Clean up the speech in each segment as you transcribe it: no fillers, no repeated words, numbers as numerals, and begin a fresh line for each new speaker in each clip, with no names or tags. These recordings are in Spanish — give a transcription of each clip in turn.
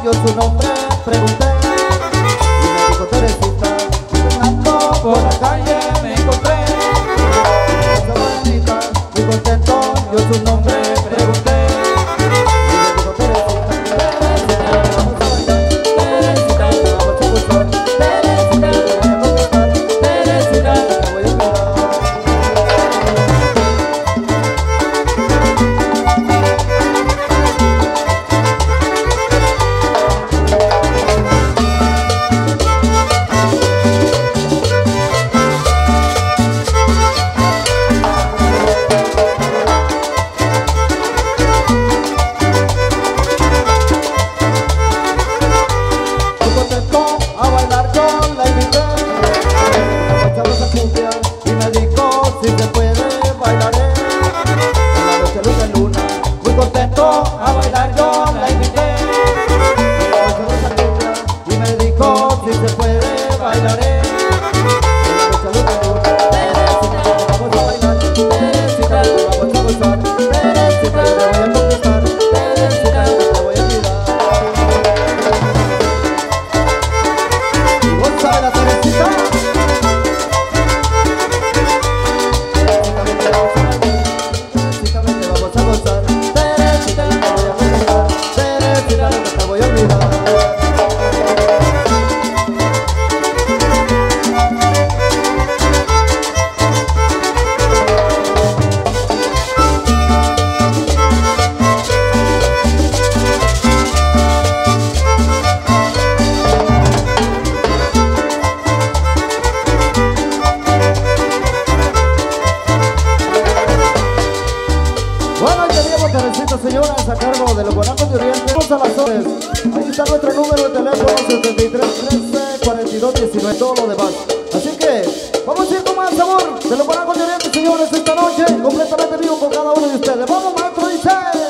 yo su nombre pregunté y me dijo Teresita. Caminando por la calle me encontré esa bonita, muy contento, yo su nombre pregunté. Señoras, a cargo de los Guanacos de Oriente. Vamos a las horas. Ahí está nuestro número de teléfono 73 13 42 19, todo lo demás. Así que vamos a ir con más sabor de los Guanacos de Oriente, señores, esta noche completamente vivo con cada uno de ustedes. Vamos, maestro, dice.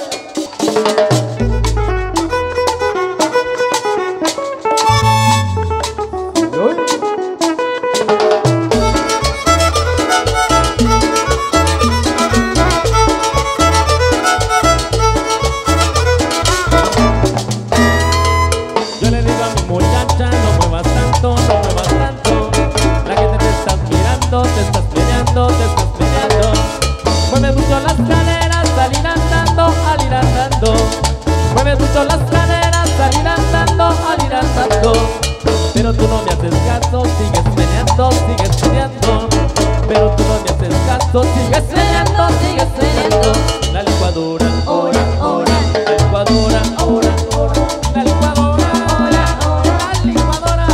Pero tú no me haces caso, sigues meneando, sigues meneando. Pero tú no me haces caso, sigues meneando, sigues meneando. La licuadora, ora, ora, la licuadora, ora, ora, la licuadora, ora, ora, la licuadora.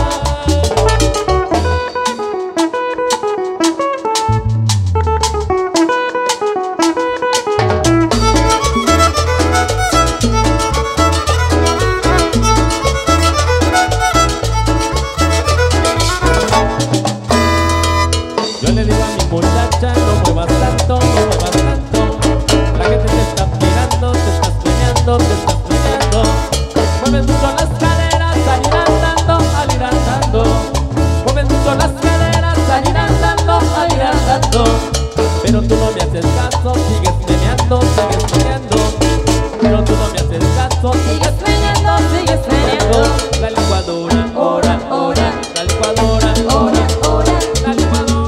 Yo le digo a mi muchacha, no muevas tanto, no muevas tanto. La gente te está mirando, te estás meneando, te estás meneando. Mueves mucho las caderas, al ir andando, al ir andando. Mueves mucho las caderas, al ir andando, al ir andando. Pero tú no me haces caso, sigues meneando, sigues meneando. Pero tú no me haces caso, sigues meneando, sigues meneando. La licuadora, ora, ora, la licuadora, ora, ora, la licuadora.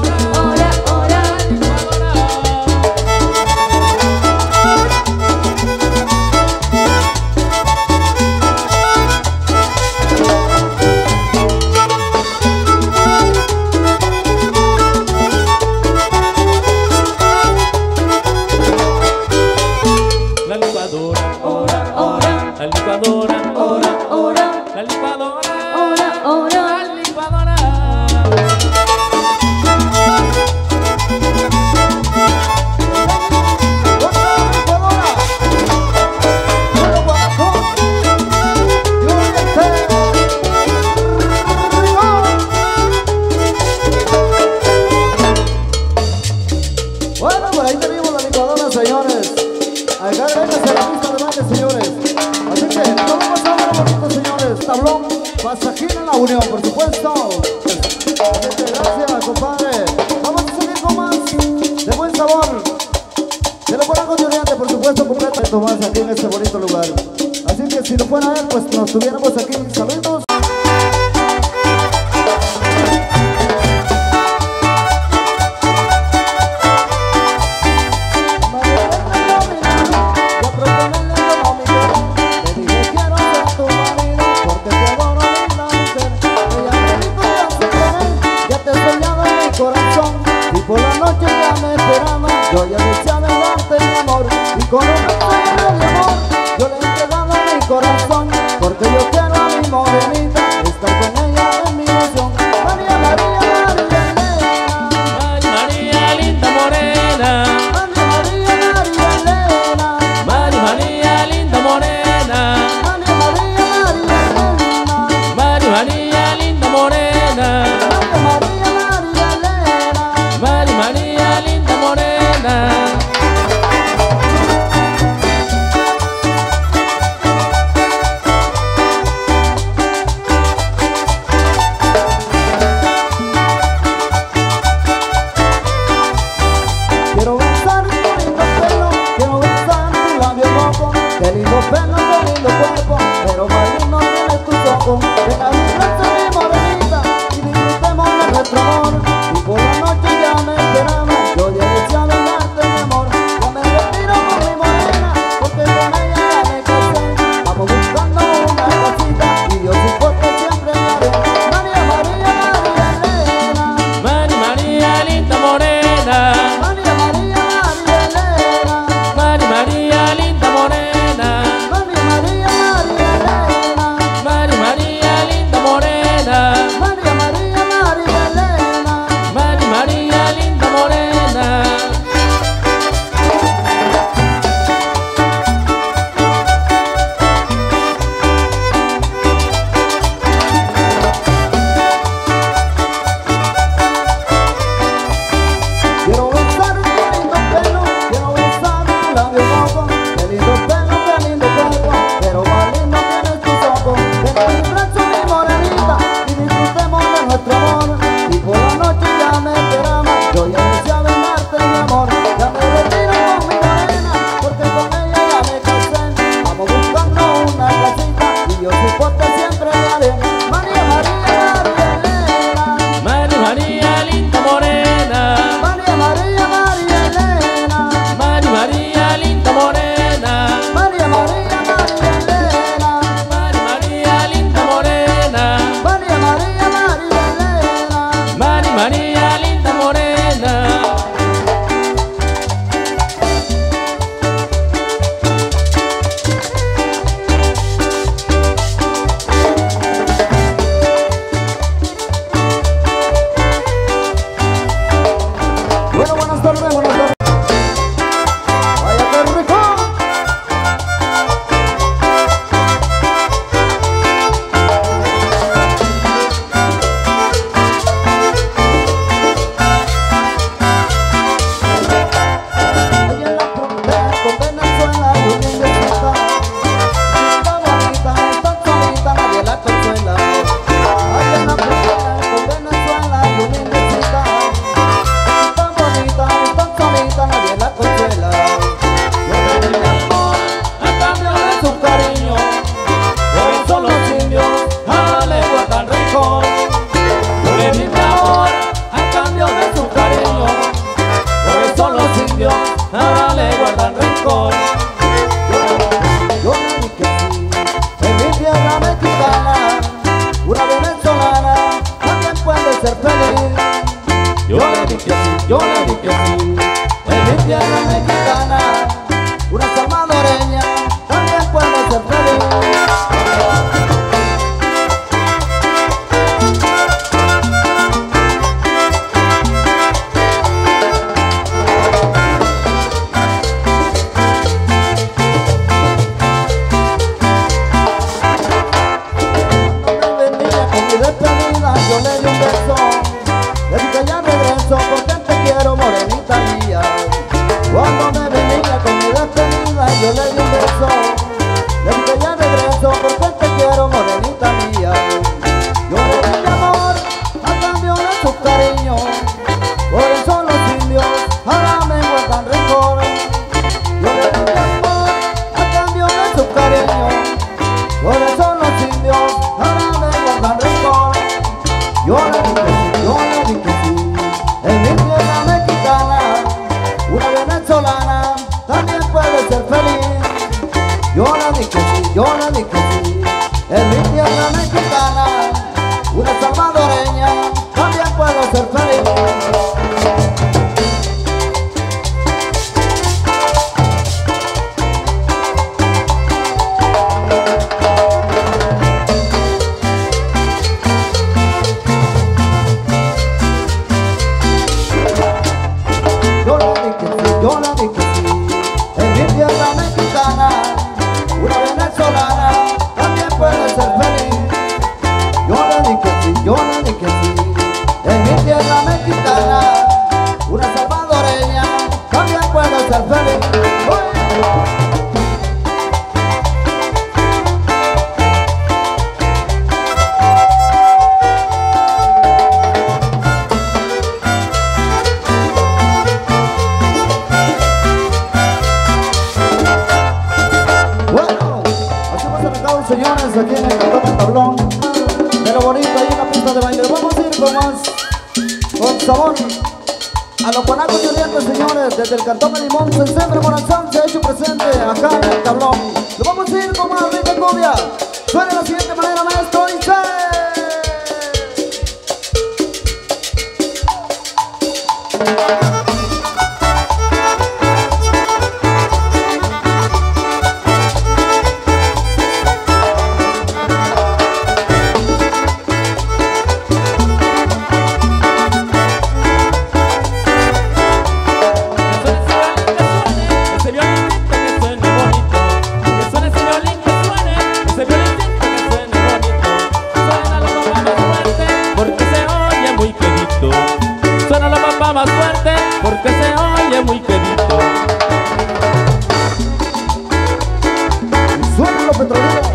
La licuadora, ora, ora, la licuadora, ora, ora, la licuadora, ora, ora, la licuadora.
Bueno, por ahí tenemos la licuadora, señores. Acá véngase la pista de baile, señores. Así que vamos a pasar un poquito, señores. Tablón, Pasajín en la Unión, por supuesto. Gracias, compadre. Vamos a seguir con más de buen sabor de los Guanacos de Oriente, por supuesto, completamente más aquí en este bonito lugar. Así que si si no fuera él, pues nos tuviéramos aquí. Saludos.
Por la noche ya me esperaba, yo ya deseaba darte mi amor. Y con un beso de amor, yo le he entregado mi corazón. Porque yo quiero a mi morenita, estar con ella en mi ilusión. María, María, María Elena.
María, María, linda morena.
María, María, María Elena.
María, María, linda morena.
María, María, María Elena.
María, María, linda morena.
María, María, María Elena.
María, María, linda morena.
Quiero besar tu lindo pelo, quiero besar tu labio rojo. Qué lindo pelo, qué lindo cuerpo, pero más lindo tienes tus ojos. Ven a mi brazo, mi morenita, y disfrutemos de nuestro amor. Y por la noche ya me esperaba, yo ya deseaba darte mi amor. Ya me retiro con mi morena, porque con ella ya me casé. Vamos buscando una casita, y Dios sin porque siempre me haré. María, María, María Elena.
María, María, linda morena.
María, María, María Elena.
María, María, linda morena.
María, María, María Elena.
María, María, linda morena.
María, María, María Elena.
María, María, linda morena.
Quiero besar tu lindo pelo, quiero besar tu labio rojo. Qué lindo pelo, qué lindo cuerpo, pero más lindo tienes tus ojos. Ven a mi brazo, mi morenita, y disfrutemos de nuestro amor. Y por la noche ya me esperaba, yo ya deseaba darte mi amor. Ya me retiro con mi morena, porque con ella ya me casé. Vamos buscando una casita, y Dios sin porque siempre me haré. María, María, María Elena.
María, María, linda morena.
María, María, María Elena.
María, María, linda morena.
María, María, María Elena.
María, María, linda morena.
María, María, María Elena.
María, María, linda morena.
Bueno, buenas tardes, buenas tardes. Vaya que rico.
Allá en la frontera con Venezuela hay una indiecita. Está bonita, está solita, nadie la consuela. Allá en la frontera con Venezuela hay una indiecita. Está bonita, está solita, nadie la consuela. Yo le di mi amor
A cambio de su cariño, por eso los indios ahora le guardan rencor. Yo le di mi amor a cambio de su cariño, por eso los indios ahora le guardan rencor.
yo le di que sí, en mi tierra mexicana, una venezolana también puede ser feliz.
Yo le dije sí, yo le dije sí.
En mi tierra mexicana, una salvadoreña también puede ser feliz.
señores, aquí en el Cantón del Tablón. De lo bonito, ahí en la pista de baile. Vamos a ir con más, con sabor. A los guanacos de Oriente, señores, desde el Cantón de Limón, Sensembre Morazán se ha hecho presente acá en el Tablón. Lo vamos a ir con más rica cumbia. Suena de la siguiente manera, maestro, y
más fuerte porque se oye muy quedito.
Suena los petroleros.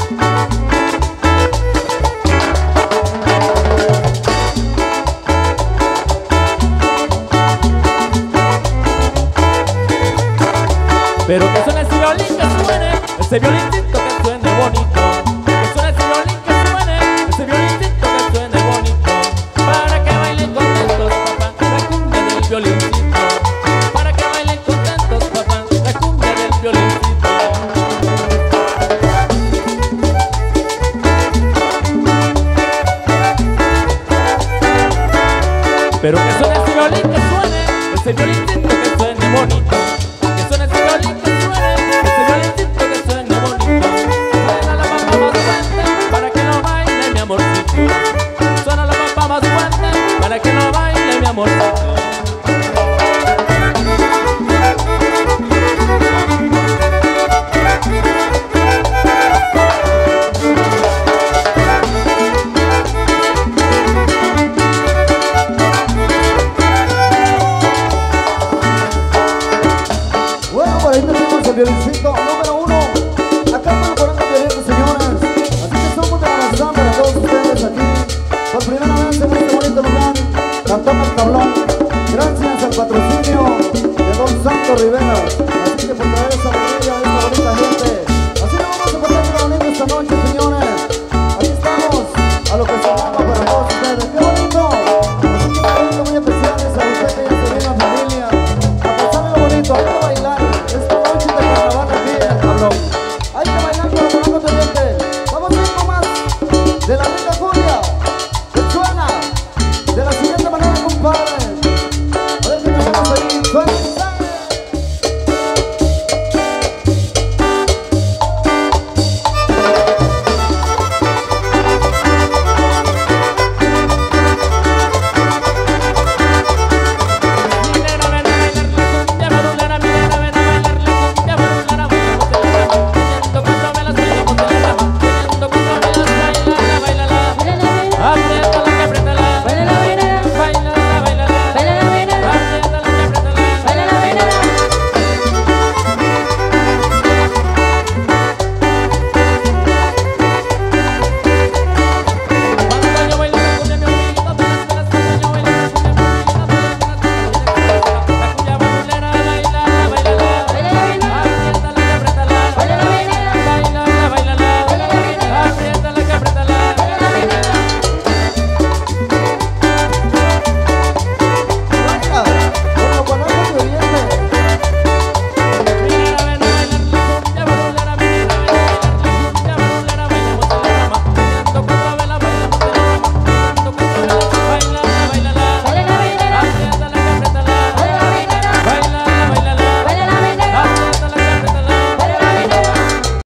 Pero que suene ese violín, que suene ese violincito, que suene bonito. Que suene ese violín, que suene ese violincito, que suene bonito. Para que bailen contentos, papá, la cumbia del violincito. Para que bailen contentos, papá, la cumbia del violincito. Pero que suene ese violín, que suene ese violincito, que suene bonito. Que suene ese violín, que suene ese violincito, que suene bonito. Suena la pampa más fuerte para que no baile mi amorcito. Suena la pampa más fuerte para que no baile mi amorcito.
El violincito número 1 acá en el Guanaco de Oriente, señores. Así que somos de Morazán para todos ustedes aquí por primera vez en este bonito lugar, Cantón del Tablón. Gracias al patrocinio de Don Santo Rivera. Así que por traer esa alegría a esta bonita gente. Así nos vamos a pasar una bonita esta noche, señores.